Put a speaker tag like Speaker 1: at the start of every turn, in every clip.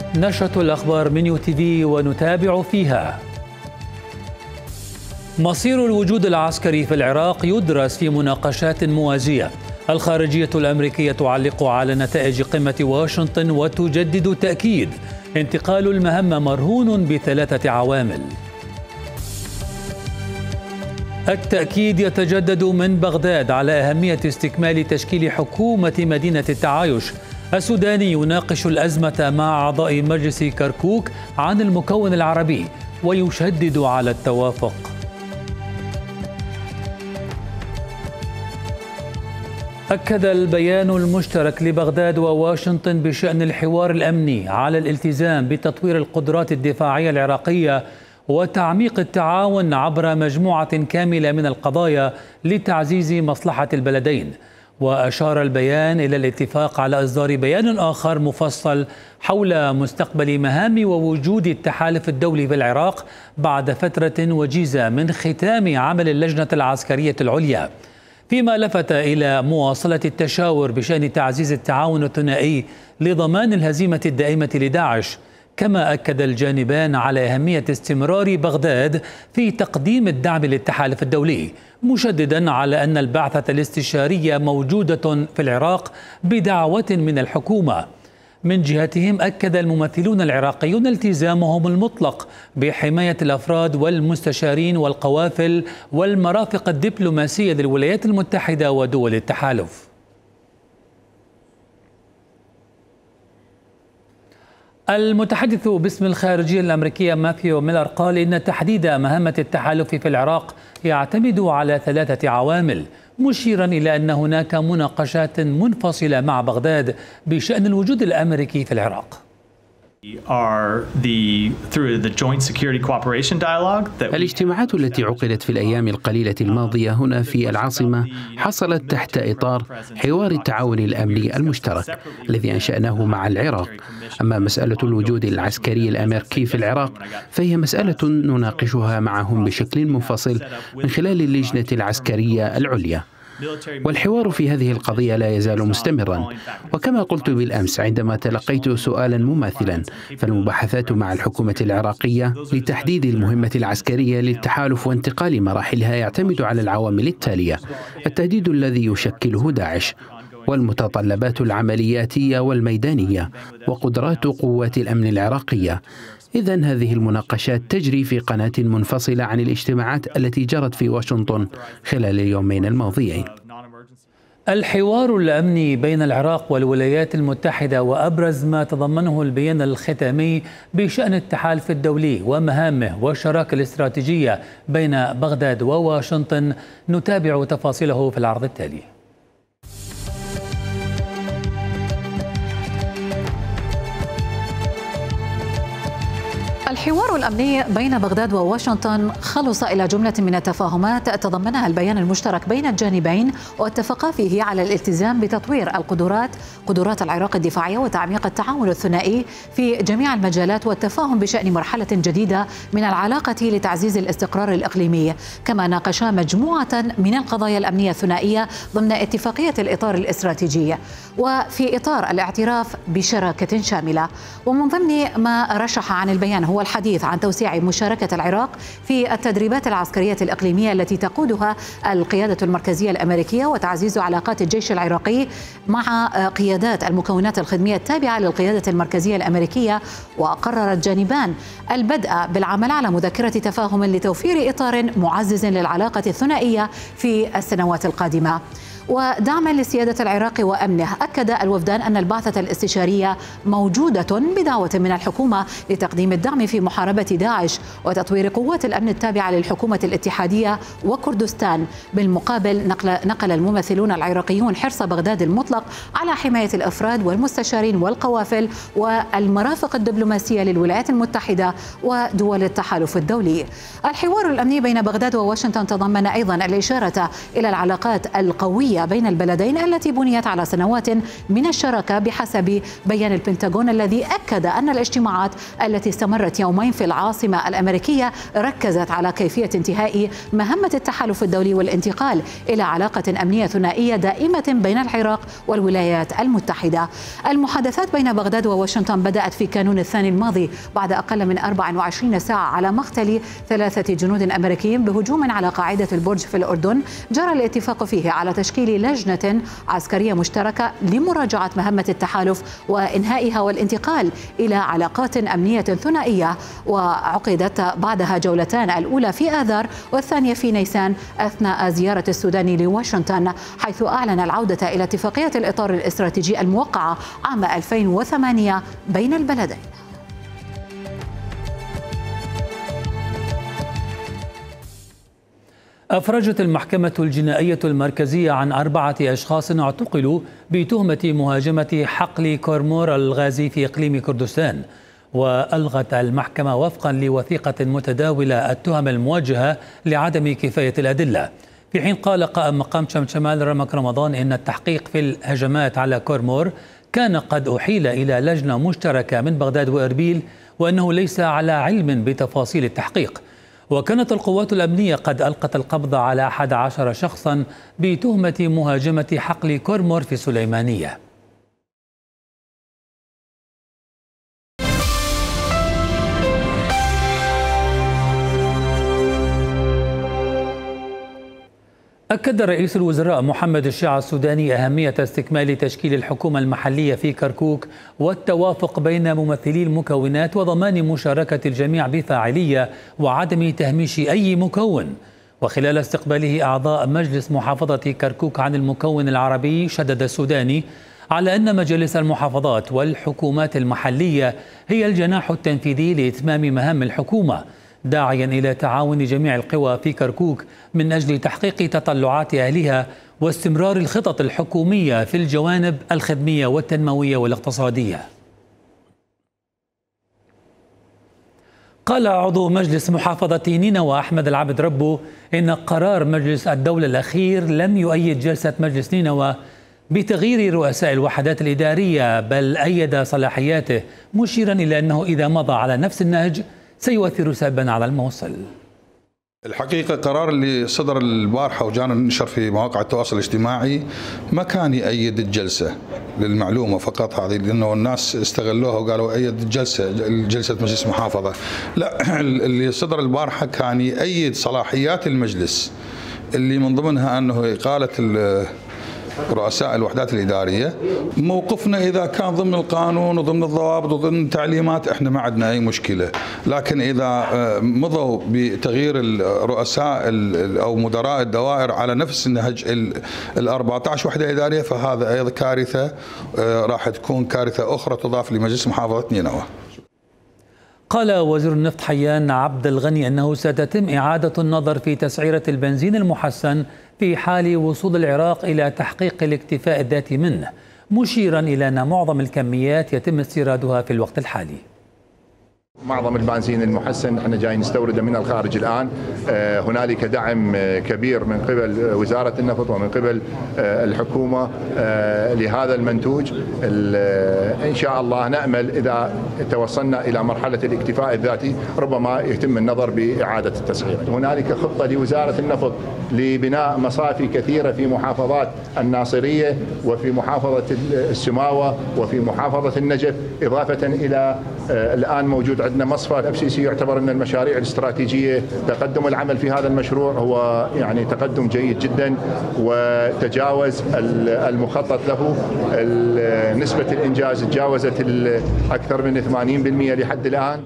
Speaker 1: نشرة الأخبار من UTV ونتابع فيها: مصير الوجود العسكري في العراق يدرس في مناقشات موازية. الخارجية الأمريكية تعلق على نتائج قمة واشنطن وتجدد تأكيد انتقال المهمة مرهون بثلاثة عوامل. التأكيد يتجدد من بغداد على أهمية استكمال تشكيل حكومة مدينة التعايش. السوداني يناقش الأزمة مع أعضاء مجلس كركوك عن المكون العربي ويشدد على التوافق. أكد البيان المشترك لبغداد وواشنطن بشأن الحوار الأمني على الالتزام بتطوير القدرات الدفاعية العراقية وتعميق التعاون عبر مجموعة كاملة من القضايا لتعزيز مصلحة البلدين. وأشار البيان إلى الاتفاق على إصدار بيان آخر مفصل حول مستقبل مهام ووجود التحالف الدولي في العراق بعد فترة وجيزة من ختام عمل اللجنة العسكرية العليا، فيما لفت إلى مواصلة التشاور بشأن تعزيز التعاون الثنائي لضمان الهزيمة الدائمة لداعش. كما أكد الجانبان على أهمية استمرار بغداد في تقديم الدعم للتحالف الدولي، مشددا على أن البعثة الاستشارية موجودة في العراق بدعوة من الحكومة. من جهتهم أكد الممثلون العراقيون التزامهم المطلق بحماية الأفراد والمستشارين والقوافل والمرافق الدبلوماسية للولايات المتحدة ودول التحالف. المتحدث باسم الخارجية الأمريكية ماثيو ميلر قال إن تحديد مهمة التحالف في العراق يعتمد على ثلاثة عوامل، مشيرا إلى أن هناك مناقشات منفصلة مع بغداد بشأن الوجود الأمريكي في العراق.
Speaker 2: الاجتماعات التي عقدت في الأيام القليلة الماضية هنا في العاصمة حصلت تحت إطار حوار التعاون الأمني المشترك الذي أنشأناه مع العراق. أما مسألة الوجود العسكري الأمريكي في العراق فهي مسألة نناقشها معهم بشكل منفصل من خلال اللجنة العسكرية العليا، والحوار في هذه القضية لا يزال مستمرا. وكما قلت بالأمس عندما تلقيت سؤالا مماثلا، فالمباحثات مع الحكومة العراقية لتحديد المهمة العسكرية للتحالف وانتقال مراحلها يعتمد على العوامل التالية: التهديد الذي يشكله داعش، والمتطلبات العملياتية والميدانية، وقدرات قوات الأمن العراقية. إذن هذه المناقشات تجري في قناة منفصلة عن الاجتماعات التي جرت في واشنطن خلال اليومين الماضيين.
Speaker 1: الحوار الأمني بين العراق والولايات المتحدة وأبرز ما تضمنه البيان الختامي بشأن التحالف الدولي ومهامه والشراكة الاستراتيجية بين بغداد وواشنطن، نتابع تفاصيله في العرض التالي.
Speaker 3: الحوار الأمني بين بغداد وواشنطن خلص إلى جملة من التفاهمات تضمنها البيان المشترك بين الجانبين، واتفقا فيه على الالتزام بتطوير قدرات العراق الدفاعية وتعميق التعاون الثنائي في جميع المجالات، والتفاهم بشأن مرحلة جديدة من العلاقة لتعزيز الاستقرار الإقليمي. كما ناقشا مجموعة من القضايا الأمنية الثنائية ضمن اتفاقية الإطار الاستراتيجي وفي إطار الاعتراف بشراكة شاملة. ومن ضمن ما رشح عن البيان هو الحديث عن توسيع مشاركة العراق في التدريبات العسكرية الإقليمية التي تقودها القيادة المركزية الأمريكية، وتعزيز علاقات الجيش العراقي مع قيادات المكونات الخدمية التابعة للقيادة المركزية الأمريكية. وقرر الجانبان البدء بالعمل على مذكرة تفاهم لتوفير إطار معزز للعلاقة الثنائية في السنوات القادمة. ودعما لسيادة العراق وأمنه، أكد الوفدان أن البعثة الاستشارية موجودة بدعوة من الحكومة لتقديم الدعم في محاربة داعش وتطوير قوات الأمن التابعة للحكومة الاتحادية وكردستان. بالمقابل نقل الممثلون العراقيون حرص بغداد المطلق على حماية الأفراد والمستشارين والقوافل والمرافق الدبلوماسية للولايات المتحدة ودول التحالف الدولي. الحوار الأمني بين بغداد وواشنطن تضمن أيضا الإشارة إلى العلاقات القوية الدفاعية بين البلدين التي بنيت على سنوات من الشراكة بحسب بيان البنتاغون، الذي أكد أن الاجتماعات التي استمرت يومين في العاصمة الأمريكية ركزت على كيفية انتهاء مهمة التحالف الدولي والانتقال إلى علاقة أمنية ثنائية دائمة بين العراق والولايات المتحدة. المحادثات بين بغداد وواشنطن بدأت في كانون الثاني الماضي بعد أقل من 24 ساعة على مقتل 3 جنود أمريكيين بهجوم على قاعدة البرج في الأردن. جرى الاتفاق فيه على تشكيل لجنة عسكرية مشتركة لمراجعة مهمة التحالف وإنهائها والانتقال إلى علاقات أمنية ثنائية، وعقدت بعدها جولتان، الأولى في آذار والثانية في نيسان أثناء زيارة السودان لواشنطن، حيث أعلن العودة إلى اتفاقية الإطار الاستراتيجي الموقعة عام 2008 بين البلدين.
Speaker 1: أفرجت المحكمة الجنائية المركزية عن 4 أشخاص اعتقلوا بتهمة مهاجمة حقل كورمور الغازي في إقليم كردستان. وألغت المحكمة وفقا لوثيقة متداولة التهم الموجهة لعدم كفاية الأدلة، في حين قال قائم مقام شمشمال رمك رمضان إن التحقيق في الهجمات على كورمور كان قد أحيل إلى لجنة مشتركة من بغداد وإربيل، وأنه ليس على علم بتفاصيل التحقيق. وكانت القوات الأمنية قد ألقت القبض على 11 شخصا بتهمة مهاجمة حقل كورمور في سليمانية. أكد رئيس الوزراء محمد الشيع السوداني أهمية استكمال تشكيل الحكومة المحلية في كركوك والتوافق بين ممثلي المكونات وضمان مشاركة الجميع بفاعلية وعدم تهميش أي مكون. وخلال استقباله أعضاء مجلس محافظة كركوك عن المكون العربي، شدد السوداني على أن مجالس المحافظات والحكومات المحلية هي الجناح التنفيذي لإتمام مهام الحكومة، داعيا إلى تعاون جميع القوى في كركوك من أجل تحقيق تطلعات أهلها واستمرار الخطط الحكومية في الجوانب الخدمية والتنموية والاقتصادية. قال عضو مجلس محافظة نينوى أحمد العبد ربو إن قرار مجلس الدولة الأخير لم يؤيد جلسة مجلس نينوى بتغيير رؤساء الوحدات الإدارية، بل أيد صلاحياته، مشيرا إلى أنه إذا مضى على نفس النهج سيؤثر سلبا على الموصل.
Speaker 4: الحقيقة قرار اللي صدر البارحة وجانا ننشر في مواقع التواصل الاجتماعي ما كان يأيد الجلسة، للمعلومة فقط هذه، لأنه الناس استغلوها وقالوا أيد جلسة مجلس محافظة. لا، اللي صدر البارحة كان يأيد صلاحيات المجلس، اللي من ضمنها أنه إقالة رؤساء الوحدات الإدارية. موقفنا إذا كان ضمن القانون وضمن الضوابط وضمن التعليمات احنا ما عندنا أي مشكلة، لكن إذا مضوا بتغيير الرؤساء أو مدراء الدوائر على نفس النهج 14 وحدة إدارية فهذا أيضا كارثة، راح تكون كارثة أخرى تضاف لمجلس محافظة نينوى.
Speaker 1: قال وزير النفط حيان عبد الغني أنه ستتم إعادة النظر في تسعيرة البنزين المحسن في حال وصول العراق إلى تحقيق الاكتفاء الذاتي منه، مشيرا إلى أن معظم الكميات يتم استيرادها في الوقت الحالي.
Speaker 5: معظم البنزين المحسن احنا جاي نستورده من الخارج الان. هنالك دعم كبير من قبل وزاره النفط ومن قبل الحكومه لهذا المنتوج. ان شاء الله نامل اذا توصلنا الى مرحله الاكتفاء الذاتي ربما يتم النظر باعاده التسعير. هنالك خطه لوزاره النفط لبناء مصافي كثيره في محافظات الناصريه وفي محافظه السماوه وفي محافظه النجف، اضافه الى الان موجود عندنا مصفى FCC يعتبر من المشاريع الاستراتيجية. تقدم العمل في هذا المشروع هو يعني تقدم جيد جدا وتجاوز المخطط له. نسبة الإنجاز تجاوزت أكثر من 80% لحد الآن.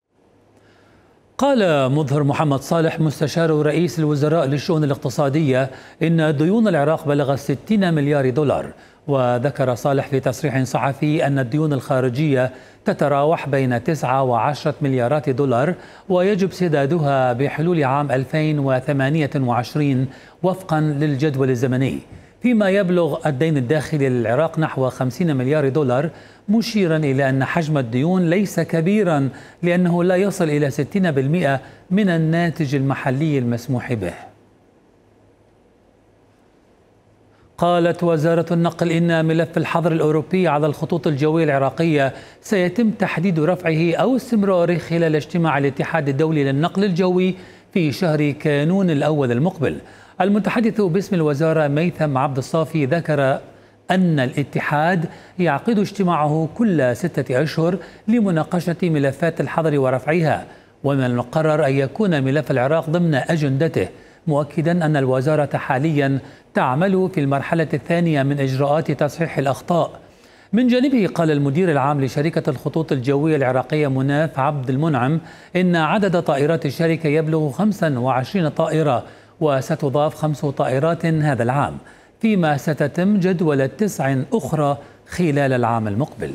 Speaker 1: قال مظهر محمد صالح مستشار رئيس الوزراء للشؤون الاقتصادية إن ديون العراق بلغت 60 مليار دولار. وذكر صالح في تصريح صحفي أن الديون الخارجية تتراوح بين 9 و10 مليارات دولار، ويجب سدادها بحلول عام 2028 وفقا للجدول الزمني، فيما يبلغ الدين الداخلي للعراق نحو 50 مليار دولار، مشيرا إلى أن حجم الديون ليس كبيرا لأنه لا يصل إلى 60% من الناتج المحلي المسموح به. قالت وزارة النقل إن ملف الحظر الأوروبي على الخطوط الجوية العراقية سيتم تحديد رفعه أو استمراره خلال اجتماع الاتحاد الدولي للنقل الجوي في شهر كانون الأول المقبل. المتحدث باسم الوزارة ميثم عبد الصافي ذكر أن الاتحاد يعقد اجتماعه كل 6 أشهر لمناقشة ملفات الحظر ورفعها، ومن المقرر أن يكون ملف العراق ضمن أجندته، مؤكدا أن الوزارة حاليا تعمل في المرحلة الثانية من إجراءات تصحيح الأخطاء. من جانبه قال المدير العام لشركة الخطوط الجوية العراقية مناف عبد المنعم إن عدد طائرات الشركة يبلغ 25 طائرة، وستضاف 5 طائرات هذا العام، فيما ستتم جدولة 9 أخرى خلال العام المقبل.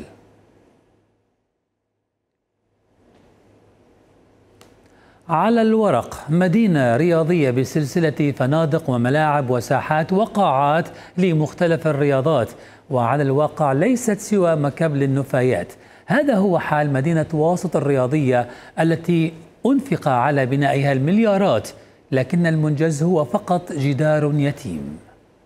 Speaker 1: على الورق مدينة رياضية بسلسلة فنادق وملاعب وساحات وقاعات لمختلف الرياضات، وعلى الواقع ليست سوى مكب للنفايات. هذا هو حال مدينة واسط الرياضية التي أنفق على بنائها المليارات، لكن المنجز هو فقط جدار يتيم.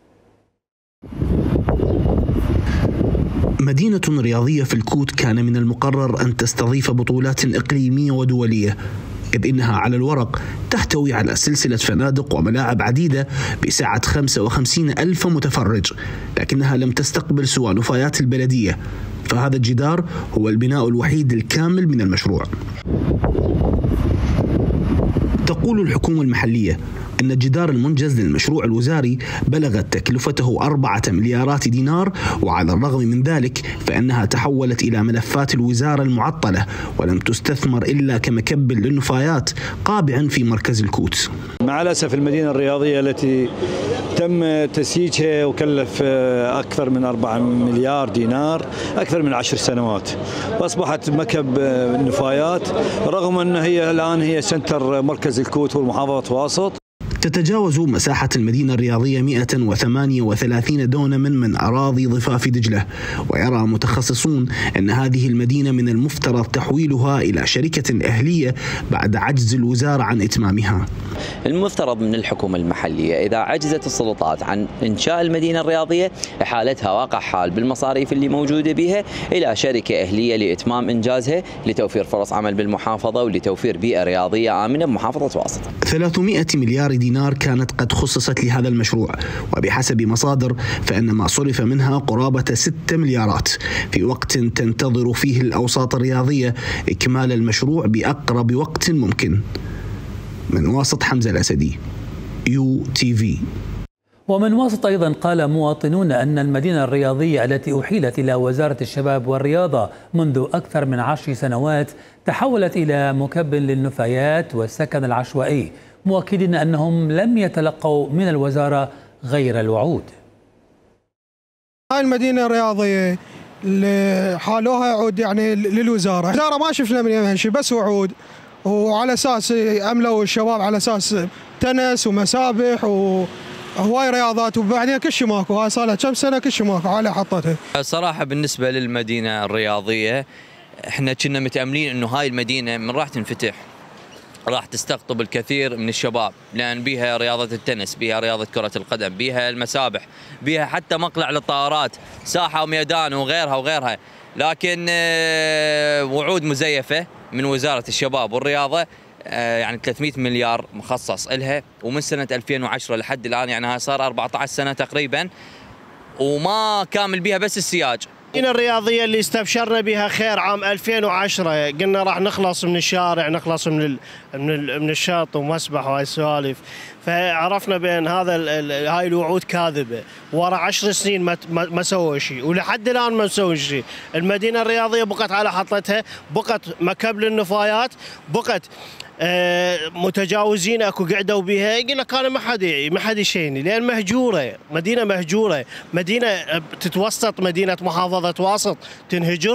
Speaker 6: مدينة رياضية في الكوت كان من المقرر أن تستضيف بطولات إقليمية ودولية، إذ إنها على الورق تحتوي على سلسلة فنادق وملاعب عديدة بسعة 55,000 متفرج، لكنها لم تستقبل سوى نفايات البلدية، فهذا الجدار هو البناء الوحيد الكامل من المشروع. تقول الحكومة المحلية أن الجدار المنجز للمشروع الوزاري بلغت تكلفته 4 مليارات دينار، وعلى الرغم من ذلك فإنها تحولت إلى ملفات الوزارة المعطلة ولم تستثمر إلا كمكب للنفايات قابعا في مركز الكوت.
Speaker 7: مع الأسف المدينة الرياضية التي تم تسييجها وكلف أكثر من 4 مليار دينار أكثر من 10 سنوات، وأصبحت مكب نفايات، رغم أن هي الآن هي سنتر مركز الكوت والمحافظة واسط.
Speaker 6: تتجاوز مساحة المدينة الرياضية 138 دونما من أراضي ضفاف دجلة، ويرى متخصصون أن هذه المدينة من المفترض تحويلها إلى شركة أهلية بعد عجز الوزارة عن إتمامها.
Speaker 8: المفترض من الحكومة المحلية إذا عجزت السلطات عن إنشاء المدينة الرياضية إحالتها واقع حال بالمصاريف اللي موجودة بها إلى شركة أهلية لإتمام إنجازها، لتوفير فرص عمل بالمحافظة ولتوفير بيئة رياضية آمنة بمحافظة واسط.
Speaker 6: 300 مليار دينار كانت قد خصصت لهذا المشروع، وبحسب مصادر فإن ما صرف منها قرابة 6 مليارات، في وقت تنتظر فيه الأوساط الرياضية إكمال المشروع بأقرب وقت ممكن. من واسط حمزة الأسدي، UTV.
Speaker 1: ومن واسط أيضا قال مواطنون أن المدينة الرياضية التي أحيلت إلى وزارة الشباب والرياضة منذ أكثر من 10 سنوات تحولت إلى مكب للنفايات والسكن العشوائي، مؤكدين أنهم لم يتلقوا من الوزارة غير الوعود.
Speaker 9: هاي المدينة الرياضية اللي حالوها يعود يعني للوزارة، الوزارة ما شفنا منها شيء، بس وعود، وعلى أساس أملوا الشباب على أساس تنس ومسابح وهواي رياضات، وبعدين كل شيء ماكو. هاي صار لها كم سنة كل شيء ماكو على حطتها.
Speaker 10: صراحة بالنسبة للمدينة الرياضية احنا كنا متأملين انه هاي المدينة من راح تنفتح راح تستقطب الكثير من الشباب، لأن بيها رياضة التنس، بيها رياضة كرة القدم، بيها المسابح، بيها حتى مقلع للطائرات، ساحة وميدان وغيرها. لكن وعود مزيفة من وزارة الشباب والرياضة، يعني 300 مليار مخصص لها، ومن سنة 2010 لحد الآن يعني هاي صار 14 سنة تقريبا، وما كامل بيها بس السياج.
Speaker 11: المدينة الرياضية اللي استبشرنا بها خير عام 2010 قلنا راح نخلص من الشارع، نخلص من الشط ومسبح وهاي السوالف، فعرفنا بأن هاي الوعود كاذبة. ورا 10 سنين ما سووا شيء، ولحد الآن ما سووا شيء. المدينة الرياضية بقت على حطتها، بقت مكب للنفايات، بقت متجاوزين اكو قعدوا بها، يقول لك انا ما حد يشيني، لان مهجوره، مدينه مهجوره، مدينه تتوسط مدينه محافظه واسط تنهجر.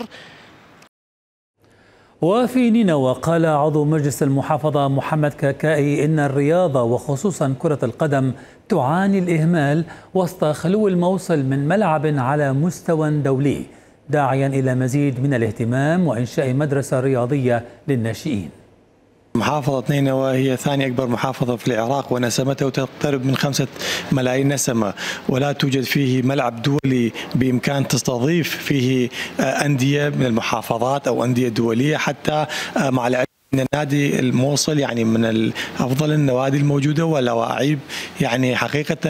Speaker 1: وفي نينوى قال عضو مجلس المحافظة محمد كاكائي إن الرياضة وخصوصا كرة القدم تعاني الإهمال وسط خلو الموصل من ملعب على مستوى دولي، داعيا إلى مزيد من الاهتمام وإنشاء مدرسة رياضية للناشئين.
Speaker 12: محافظة نينوى هي ثاني أكبر محافظة في العراق، ونسمته تقترب من 5 ملايين نسمة، ولا توجد فيه ملعب دولي بإمكان تستضيف فيه أندية من المحافظات أو أندية دولية. حتى مع العلم أن نادي الموصل يعني من أفضل النوادي الموجودة، واللواعيب يعني حقيقة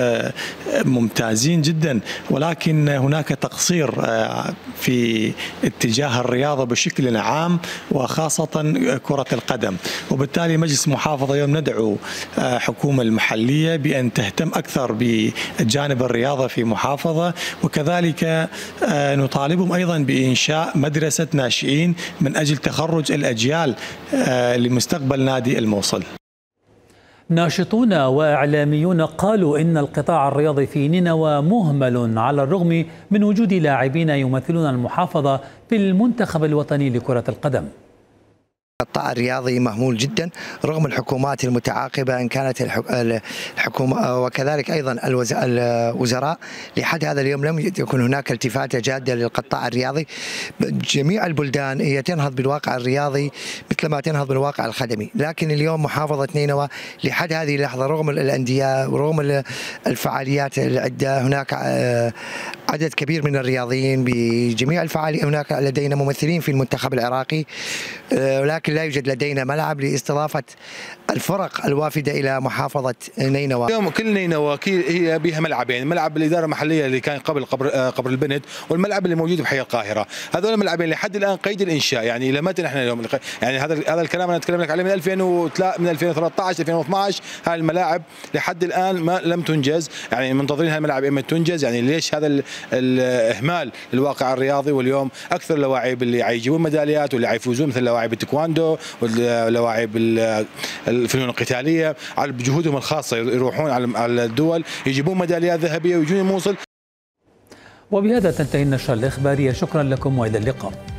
Speaker 12: ممتازين جدا، ولكن هناك تقصير في اتجاه الرياضة بشكل عام وخاصة كرة القدم. وبالتالي مجلس المحافظة اليوم ندعو حكومة المحلية بأن تهتم أكثر بجانب الرياضة في محافظة، وكذلك نطالبهم أيضا بإنشاء مدرسة ناشئين من أجل تخرج الأجيال لمستقبل نادي الموصل.
Speaker 1: ناشطون وإعلاميون قالوا إن القطاع الرياضي في نينوى مهمل على الرغم من وجود لاعبين يمثلون المحافظة في المنتخب الوطني لكرة القدم.
Speaker 13: القطاع الرياضي مهمول جدا رغم الحكومات المتعاقبة، إن كانت الحكومة وكذلك أيضا الوزراء. لحد هذا اليوم لم يكن هناك التفاتة جادة للقطاع الرياضي. جميع البلدان هي تنهض بالواقع الرياضي مثل ما تنهض بالواقع الخدمي، لكن اليوم محافظة نينوى لحد هذه اللحظة رغم الأندية ورغم الفعاليات العدة هناك عدد كبير من الرياضيين بجميع الفعاليات. هناك لدينا ممثلين في المنتخب العراقي، ولكن لا يوجد لدينا ملعب لاستضافة الفرق الوافدة إلى محافظة نينوى.
Speaker 14: اليوم كل نينوى هي بها ملعبين، ملعب الإدارة المحلية اللي كان قبل قبر البنت، والملعب اللي موجود بحي القاهرة. هذول الملعبين لحد الآن قيد الإنشاء، يعني إلى متى نحن اليوم يعني هذا الكلام أنا أتكلم لك عليه من 2013 2012. هاي الملاعب لحد الآن ما لم تنجز، يعني منتظرين هاي الملاعب إما تنجز. يعني ليش هذا الإهمال للواقع الرياضي؟ واليوم أكثر اللاعبين اللي يجيبون ميداليات واللي يفوزون مثل لاعب التايكوندو واللاعب الفنون القتالية على بجهودهم الخاصة يروحون على الدول يجيبون ميداليات ذهبية ويجون الموصل.
Speaker 1: وبهذا تنتهي النشرة الإخبارية، شكرا لكم وإلى اللقاء.